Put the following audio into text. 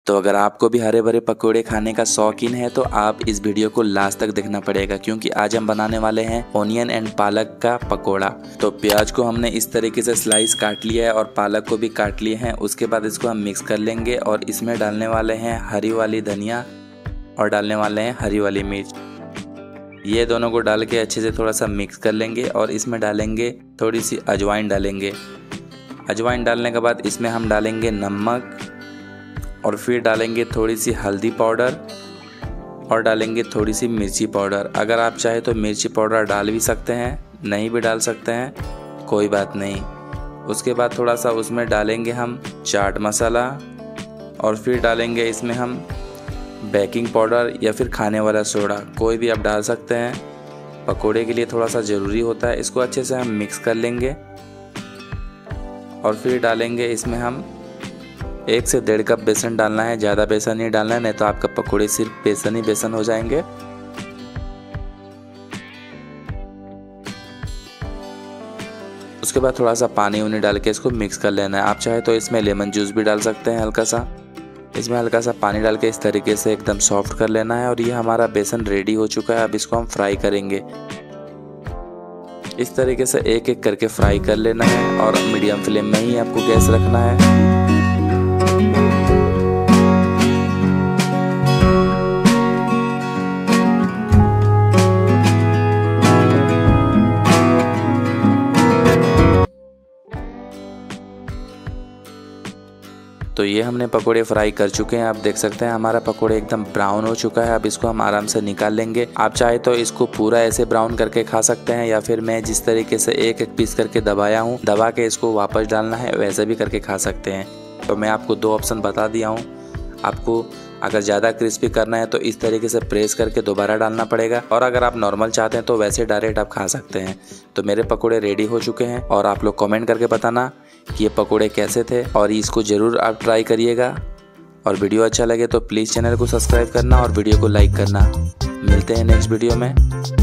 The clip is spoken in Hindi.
तो अगर आपको भी हरे भरे पकोड़े खाने का शौकीन है तो आप इस वीडियो को लास्ट तक देखना पड़ेगा, क्योंकि आज हम बनाने वाले हैं ओनियन एंड पालक का पकोड़ा। तो प्याज को हमने इस तरीके से स्लाइस काट लिया है और पालक को भी काट लिए हैं। उसके बाद इसको हम मिक्स कर लेंगे और इसमें डालने वाले हैं हरी वाली धनिया और डालने वाले हैं हरी वाली मिर्च। ये दोनों को डाल के अच्छे से थोड़ा सा मिक्स कर लेंगे और इसमें डालेंगे थोड़ी सी अजवाइन डालेंगे। अजवाइन डालने के बाद इसमें हम डालेंगे नमक और फिर डालेंगे थोड़ी सी हल्दी पाउडर और डालेंगे थोड़ी सी मिर्ची पाउडर। अगर आप चाहे तो मिर्ची पाउडर डाल भी सकते हैं, नहीं भी डाल सकते हैं, कोई बात नहीं। उसके बाद थोड़ा सा उसमें डालेंगे हम चाट मसाला और फिर डालेंगे इसमें हम बेकिंग पाउडर या फिर खाने वाला सोडा, कोई भी आप डाल सकते हैं। पकोड़े के लिए थोड़ा सा ज़रूरी होता है। इसको अच्छे से हम मिक्स कर लेंगे और फिर डालेंगे इसमें हम 1 से 1.5 कप बेसन डालना है। ज़्यादा बेसन नहीं डालना है, नहीं तो आपका पकोड़े सिर्फ बेसन ही बेसन हो जाएंगे। उसके बाद थोड़ा सा पानी डाल के इसको मिक्स कर लेना है। आप चाहे तो इसमें लेमन जूस भी डाल सकते हैं हल्का सा। इसमें हल्का सा पानी डाल के इस तरीके से एकदम सॉफ्ट कर लेना है और ये हमारा बेसन रेडी हो चुका है। अब इसको हम फ्राई करेंगे। इस तरीके से एक एक करके फ्राई कर लेना है और मीडियम फ्लेम में ही आपको गैस रखना है। तो ये हमने पकोड़े फ्राई कर चुके हैं। आप देख सकते हैं हमारा पकोड़े एकदम ब्राउन हो चुका है। अब इसको हम आराम से निकाल लेंगे। आप चाहे तो इसको पूरा ऐसे ब्राउन करके खा सकते हैं या फिर मैं जिस तरीके से एक एक पीस करके दबाया हूँ, दबा के इसको वापस डालना है, वैसे भी करके खा सकते हैं। तो मैं आपको 2 ऑप्शन बता दिया हूँ। आपको अगर ज़्यादा क्रिस्पी करना है तो इस तरीके से प्रेस करके दोबारा डालना पड़ेगा, और अगर आप नॉर्मल चाहते हैं तो वैसे डायरेक्ट आप खा सकते हैं। तो मेरे पकोड़े रेडी हो चुके हैं और आप लोग कमेंट करके बताना कि ये पकोड़े कैसे थे, और इसको ज़रूर आप ट्राई करिएगा। और वीडियो अच्छा लगे तो प्लीज़ चैनल को सब्सक्राइब करना और वीडियो को लाइक करना। मिलते हैं नेक्स्ट वीडियो में।